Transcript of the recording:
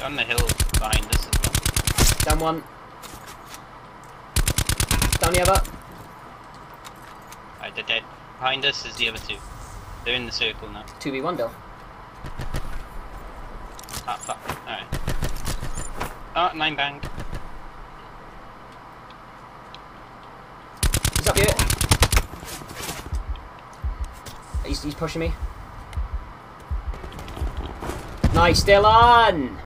On the hill behind us as well. Down one. Down the other. Right, they're dead. Behind us is the other two. They're in the circle now. 2v1 Bill. Ah, fuck. Alright. Oh, 9 banged. He's up here. He's pushing me. Nice, still on!